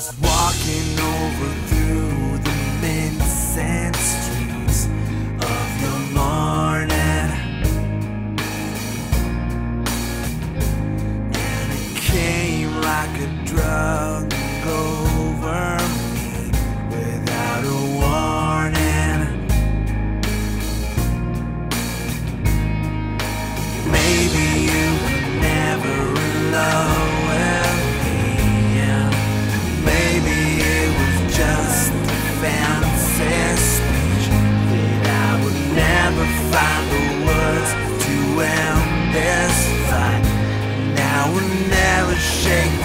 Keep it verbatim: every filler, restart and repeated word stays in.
was walking over through the Vincent streets of your morning, and it came like a drug over me without a warning. Maybe you were never in love with me, and maybe it was just a fancy speech that I would never find the words to end this fight, and I would never shake